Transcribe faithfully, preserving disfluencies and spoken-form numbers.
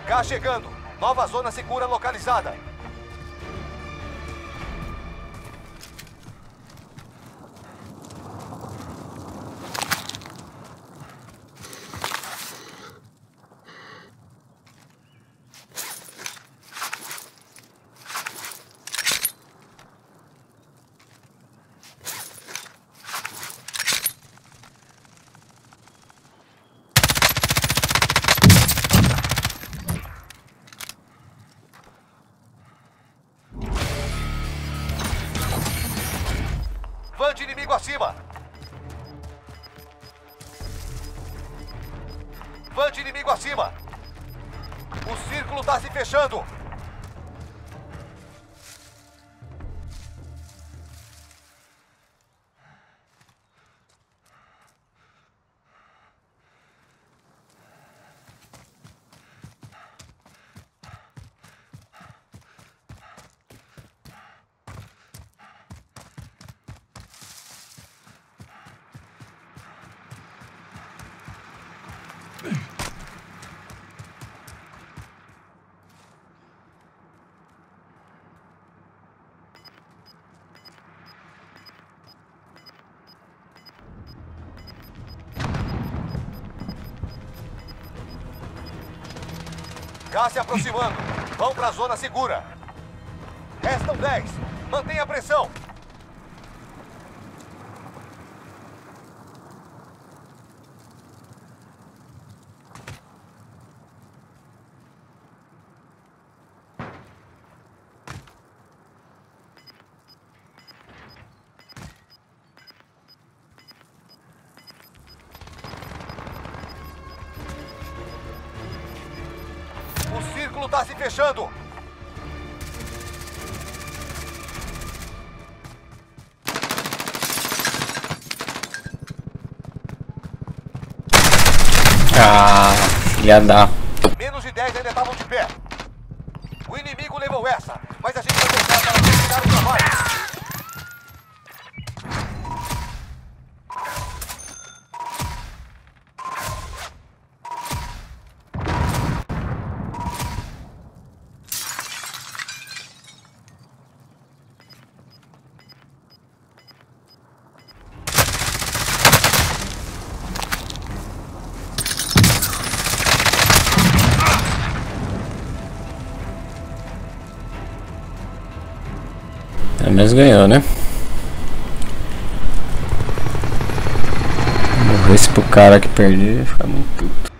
Cá chegando. Nova zona segura localizada. Van de inimigo acima! Van de inimigo acima! O círculo está se fechando! Gás se aproximando. Vão para a zona segura. Restam dez. Mantenha a pressão. O círculo está se fechando! Ah, filha da... Menos de dez ainda estavam de pé. O inimigo levou essa, mas a gente vai tentar para terminar o trabalho. Pelo menos ganhou, né? Vou ver se pro cara que perder ficar muito puto.